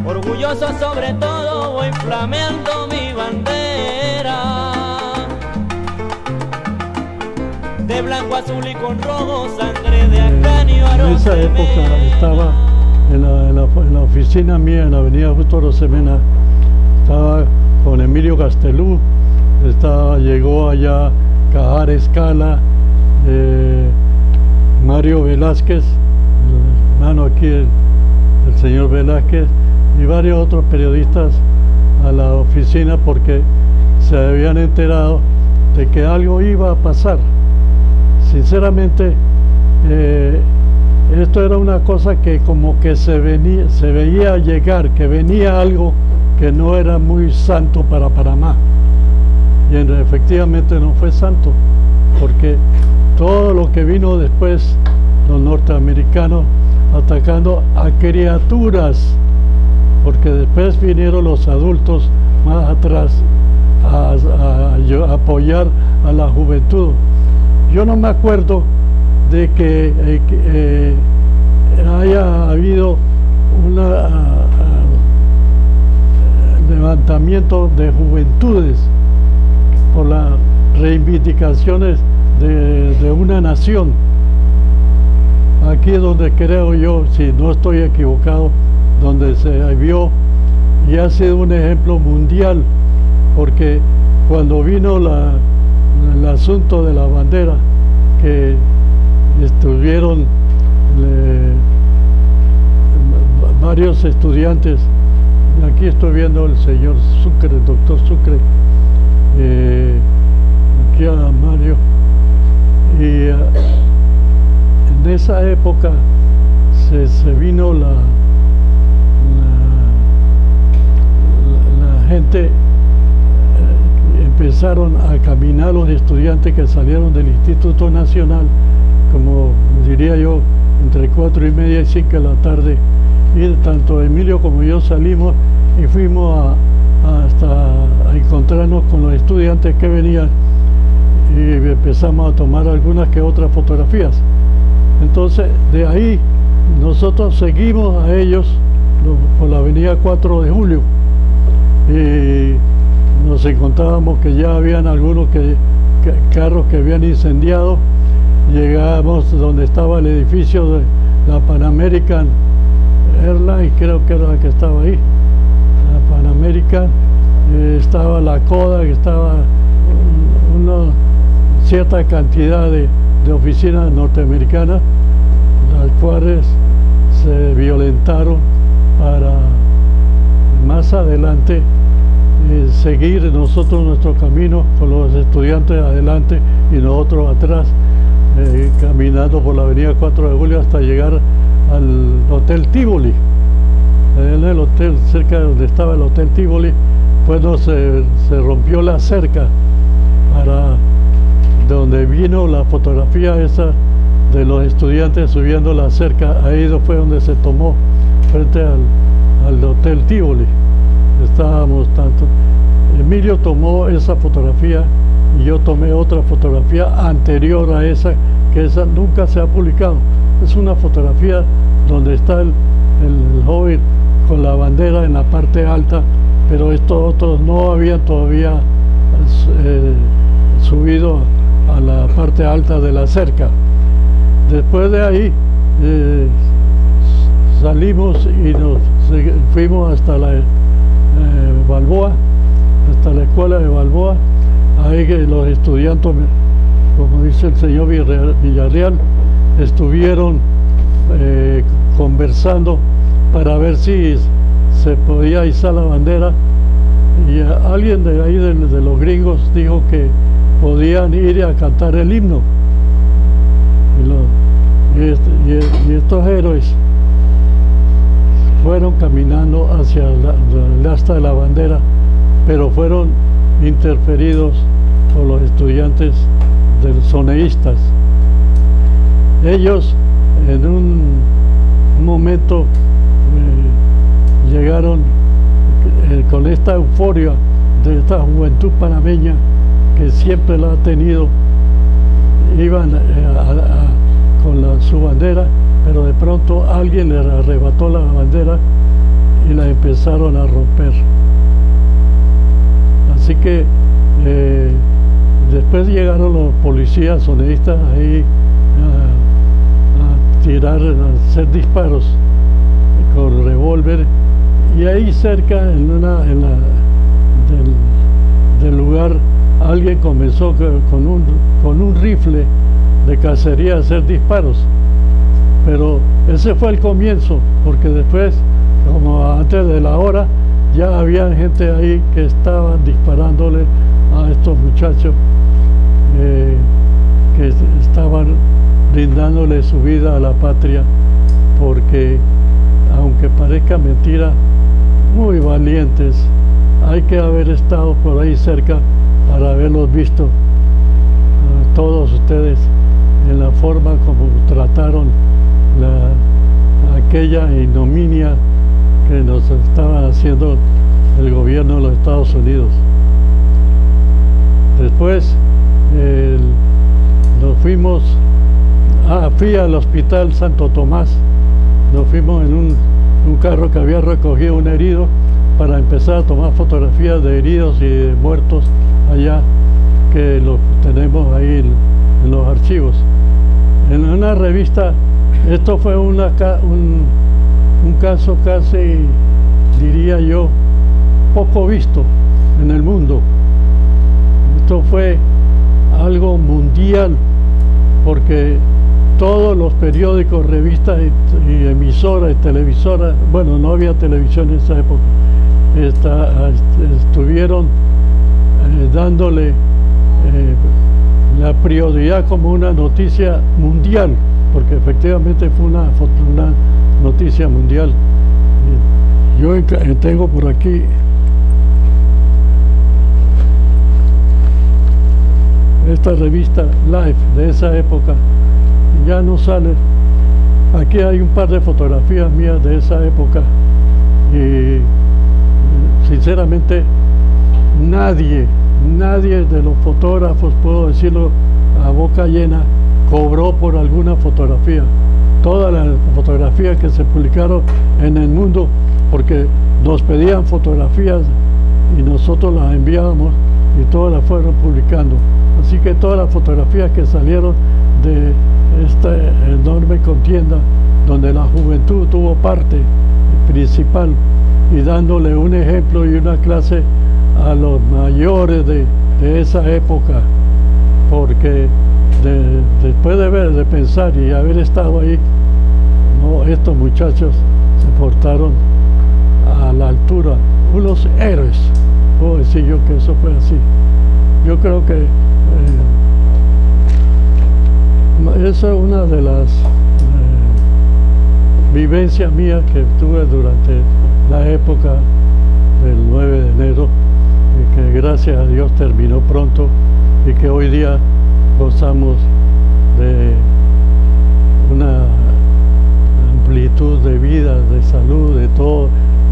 orgulloso sobre todo voy flameando mi bandera, de blanco, azul y con rojo, sangre de Ascanio En esa época estaba en la oficina mía en la avenida Justo Rosemena, estaba con Emilio Castelú, llegó allá Cajar Escala, Mario Velázquez, el hermano aquí, el señor Velázquez, y varios otros periodistas a la oficina porque se habían enterado de que algo iba a pasar. Sinceramente, esto era una cosa que como que se veía llegar, que venía algo que no era muy santo para Panamá. Y efectivamente no fue santo, porque todo lo que vino después, los norteamericanos atacando a criaturas, porque después vinieron los adultos más atrás a apoyar a la juventud. Yo no me acuerdo de que haya habido un levantamiento de juventudes por las reivindicaciones de una nación. Aquí es donde creo yo, si no estoy equivocado, donde se vio y ha sido un ejemplo mundial, porque cuando vino el asunto de la bandera, que estuvieron varios estudiantes, aquí estoy viendo el señor Sucre, el doctor Sucre, aquí a Mario, y en esa época se vino la gente, empezaron a caminar los estudiantes que salieron del Instituto Nacional, como diría yo, entre 4:30 y 5 de la tarde, y tanto Emilio como yo salimos y fuimos hasta a encontrarnos con los estudiantes que venían y empezamos a tomar algunas que otras fotografías. Entonces, de ahí nosotros seguimos a ellos por la avenida 4 de Julio y nos encontrábamos que ya habían algunos carros que habían incendiado. Llegamos donde estaba el edificio de la Pan American Airlines, creo que era la que estaba ahí, la Pan American, estaba la Coda, que estaba una cierta cantidad de oficinas norteamericanas, las cuales se violentaron para más adelante seguir nosotros nuestro camino con los estudiantes adelante y nosotros atrás, caminando por la avenida 4 de Julio hasta llegar al Hotel Tivoli. En el hotel, cerca de donde estaba el Hotel Tivoli, pues se rompió la cerca para donde vino la fotografía esa de los estudiantes subiendo la cerca. Ahí fue donde se tomó frente al Hotel Tivoli. Estábamos tanto. Emilio tomó esa fotografía y yo tomé otra fotografía anterior a esa, que esa nunca se ha publicado. Es una fotografía donde está el joven con la bandera en la parte alta, pero estos otros no habían todavía subido a la parte alta de la cerca. Después de ahí salimos y fuimos hasta la Balboa, hasta la escuela de Balboa. Ahí que los estudiantes, como dice el señor Villarreal, estuvieron conversando para ver si se podía izar la bandera, y alguien de ahí de los gringos dijo que podían ir a cantar el himno, y estos héroes fueron caminando hacia el asta de la bandera, pero fueron interferidos por los estudiantes soneístas. Ellos en un momento llegaron con esta euforia de esta juventud panameña que siempre la ha tenido, iban con su bandera, pero de pronto alguien le arrebató la bandera y la empezaron a romper. Así que después llegaron los policías sonidistas ahí a tirar, a hacer disparos con revólver, y ahí cerca del lugar alguien comenzó con un rifle de cacería a hacer disparos, pero ese fue el comienzo, porque después, como antes de la hora, ya había gente ahí que estaban disparándole a estos muchachos que estaban brindándole su vida a la patria, porque aunque parezca mentira, muy valientes. Hay que haber estado por ahí cerca para haberlos visto a todos ustedes en la forma como trataron aquella ignominia que nos estaba haciendo el gobierno de los Estados Unidos. Después nos fuimos, fui al Hospital Santo Tomás. Nos fuimos en un carro que había recogido un herido para empezar a tomar fotografías de heridos y de muertos allá, que los tenemos ahí en los archivos. En una revista, esto fue un caso casi, diría yo, poco visto en el mundo. Esto fue algo mundial, porque todos los periódicos, revistas y emisoras y televisoras, bueno, no había televisión en esa época, estuvieron dándole la prioridad como una noticia mundial, porque efectivamente fue una noticia mundial. Yo tengo por aquí esta revista Life de esa época, ya no sale. Aquí hay un par de fotografías mías de esa época y sinceramente nadie de los fotógrafos, puedo decirlo a boca llena, cobró por alguna fotografía. Todas las fotografías que se publicaron en el mundo, porque nos pedían fotografías y nosotros las enviábamos y todas las fueron publicando. Así que todas las fotografías que salieron de esta enorme contienda, donde la juventud tuvo parte principal y dándole un ejemplo y una clase a los mayores de esa época, porque después de pensar y haber estado ahí, no, estos muchachos se portaron a la altura, unos héroes. Puedo decir yo que eso fue así. Yo creo que esa es una de las vivencias mías que tuve durante la época del 9 de enero, y que gracias a Dios terminó pronto y que hoy día gozamos de una amplitud de vida, de salud, de todo,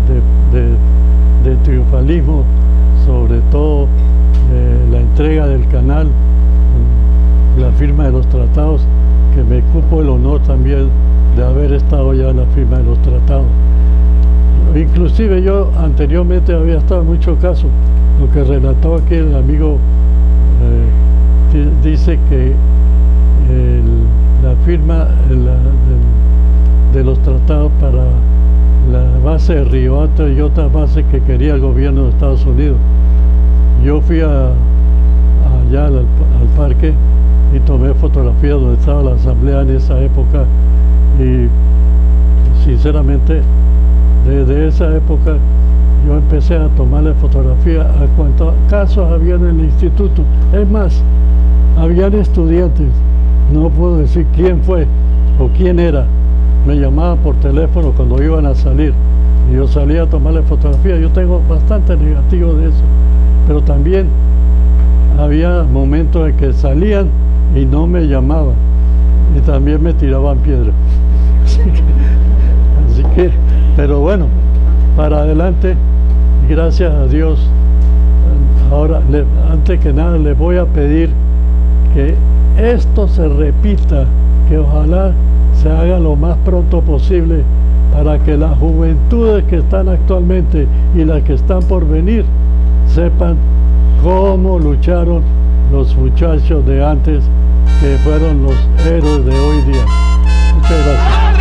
de triunfalismo, sobre todo la entrega del canal, la firma de los tratados, que me cupo el honor también de haber estado ya en la firma de los tratados. Inclusive yo anteriormente había estado en muchos casos. Lo que relató aquí el amigo dice que la firma de los tratados para la base de Río Hato y otras bases que quería el gobierno de Estados Unidos. Yo fui allá al parque y tomé fotografías donde estaba la asamblea en esa época, y sinceramente desde esa época yo empecé a tomarle fotografía a cuantos casos había en el instituto. Es más, habían estudiantes, no puedo decir quién fue o quién era, me llamaban por teléfono cuando iban a salir y yo salía a tomarle fotografía. Yo tengo bastante negativo de eso, pero también había momentos en que salían y no me llamaban y también me tiraban piedras. Así que, pero bueno, para adelante, gracias a Dios. Ahora, antes que nada, les voy a pedir que esto se repita, que ojalá se haga lo más pronto posible para que las juventudes que están actualmente y las que están por venir sepan cómo lucharon los muchachos de antes, que fueron los héroes de hoy día. Muchas gracias.